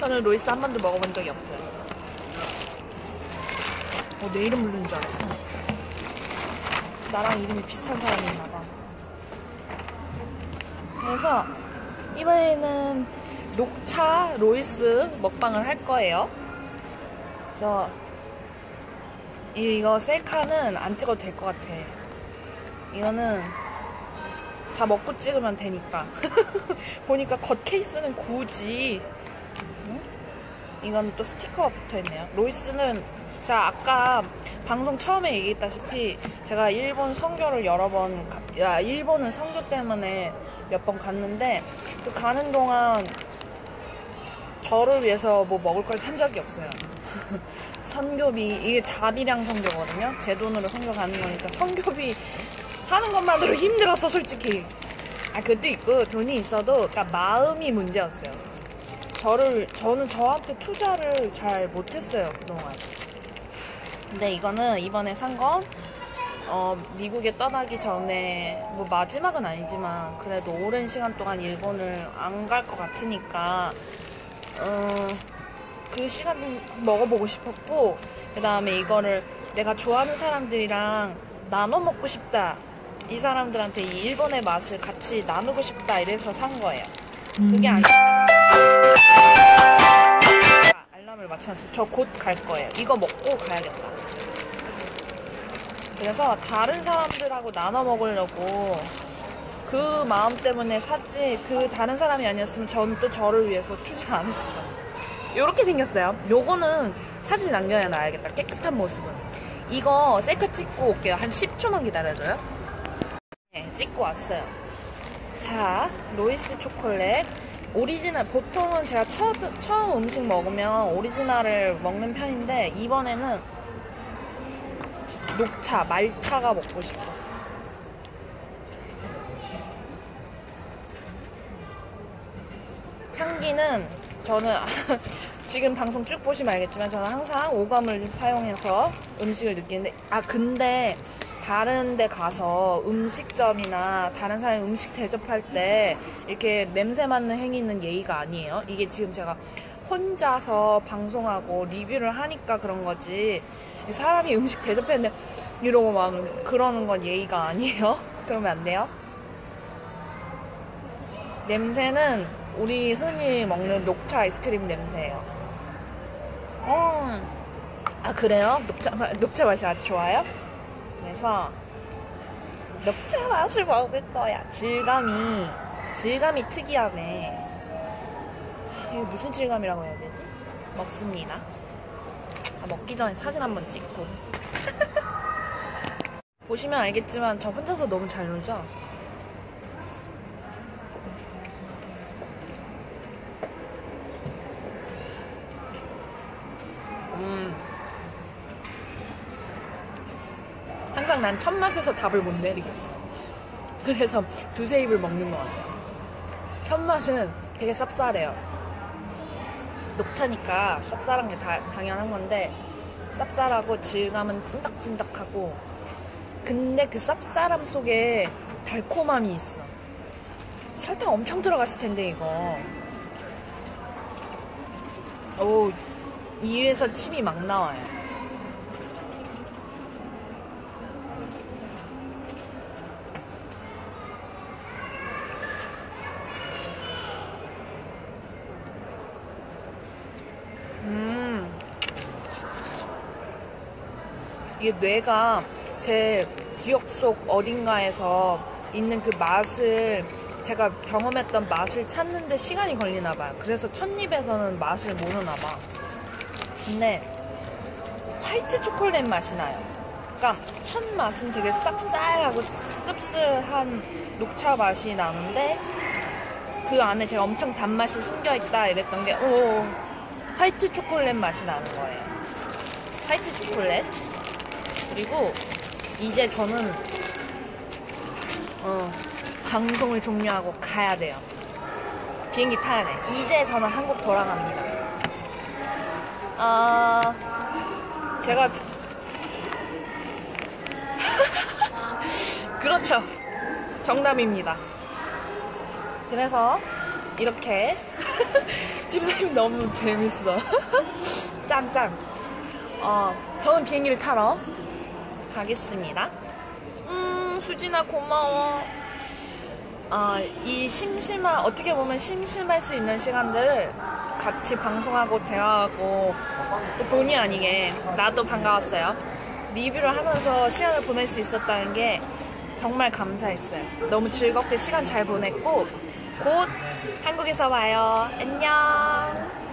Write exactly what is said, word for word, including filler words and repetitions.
저는 로이스 한 번도 먹어본 적이 없어요. 어, 내 이름 부르는 줄 알았어. 나랑 이름이 비슷한 사람이 있나봐. 그래서 이번에는 녹차 로이스 먹방을 할 거예요. 그래서 이거 셀카는 안 찍어도 될 것 같아. 이거는 다 먹고 찍으면 되니까. 보니까 겉 케이스는 굳이. 응? 이건 또 스티커가 붙어있네요. 로이스는 제가 아까 방송 처음에 얘기했다시피 제가 일본 선교를 여러 번 가, 야, 일본은 선교 때문에 몇 번 갔는데 그 가는 동안 저를 위해서 뭐 먹을 걸 산 적이 없어요. 선교비, 이게 자비량 선교거든요. 제 돈으로 선교 가는 거니까 선교비 하는 것만으로 힘들었어, 솔직히. 아, 그것도 있고 돈이 있어도 그러니까 마음이 문제였어요. 저를 저는 저한테 투자를 잘 못했어요, 그동안. 근데 이거는 이번에 산 건 어, 미국에 떠나기 전에 뭐 마지막은 아니지만 그래도 오랜 시간 동안 일본을 안 갈 것 같으니까 어, 그 시간을 먹어보고 싶었고, 그 다음에 이거를 내가 좋아하는 사람들이랑 나눠 먹고 싶다, 이 사람들한테 이 일본의 맛을 같이 나누고 싶다, 이래서 산 거예요. 그게 아니라 알람을 맞춰놨어요. 저 곧 갈 거예요. 이거 먹고 가야겠다. 그래서 다른 사람들하고 나눠 먹으려고 그 마음 때문에 샀지, 그 다른 사람이 아니었으면 저는 또 저를 위해서 투자 안 했을 거예요. 요렇게 생겼어요. 요거는 사진 남겨놔야겠다, 깨끗한 모습은. 이거 셀카 찍고 올게요. 한 십 초만 기다려줘요. 네, 찍고 왔어요. 자, 로이스 초콜릿 오리지널. 보통은 제가 처, 처음 음식 먹으면 오리지널을 먹는 편인데 이번에는 녹차, 말차가 먹고 싶어. 향기는 저는 지금 방송 쭉 보시면 알겠지만 저는 항상 오감을 사용해서 음식을 느끼는데, 아 근데 다른 데 가서 음식점이나 다른 사람이 음식 대접할 때 이렇게 냄새 맡는 행위는 예의가 아니에요. 이게 지금 제가 혼자서 방송하고 리뷰를 하니까 그런 거지, 사람이 음식 대접했는데 이러고 막 그러는 건 예의가 아니에요. 그러면 안 돼요. 냄새는 우리 흔히 먹는 녹차 아이스크림 냄새예요. 어, 아 그래요? 녹차, 녹차 맛이 아주 좋아요? 그래서 녹차 맛을 먹을 거야. 질감이 질감이 특이하네. 이게 무슨 질감이라고 해야 되지? 먹습니다. 아, 먹기 전에 사진 한번 찍고. 보시면 알겠지만 저 혼자서 너무 잘 놀죠? 음. 항상 난 첫 맛에서 답을 못 내리겠어. 그래서 두세 입을 먹는 것 같아요. 첫 맛은 되게 쌉쌀해요. 녹차니까 쌉쌀한 게 다, 당연한 건데 쌉쌀하고 질감은 찐득찐득하고, 근데 그 쌉쌀함 속에 달콤함이 있어. 설탕 엄청 들어갔을 텐데 이거. 오, 이에서 침이 막 나와요. 음, 이게 뇌가 제 기억 속 어딘가에서 있는 그 맛을, 제가 경험했던 맛을 찾는데 시간이 걸리나 봐요. 그래서 첫 입에서는 맛을 모르나 봐. 근데 화이트 초콜릿 맛이 나요. 그러니까 첫 맛은 되게 쌉쌀하고 씁쓸한 녹차 맛이 나는데 그 안에 제가 엄청 단맛이 숨겨있다 이랬던 게, 오, 화이트 초콜릿 맛이 나는 거예요. 화이트 초콜릿. 그리고 이제 저는 어, 방송을 종료하고 가야 돼요. 비행기 타야 돼. 이제 저는 한국 돌아갑니다. 아, 제가 그렇죠. 정답입니다. 그래서 이렇게 집사님 너무 재밌어. 짱짱. 어, 저는 비행기를 타러 가겠습니다. 음, 수진아 고마워. 어, 이 심심한, 어떻게 보면 심심할 수 있는 시간들을 같이 방송하고 대화하고 본의 아니게 나도 반가웠어요. 리뷰를 하면서 시간을 보낼 수 있었다는 게 정말 감사했어요. 너무 즐겁게 시간 잘 보냈고 곧 한국에서 봐요. 안녕.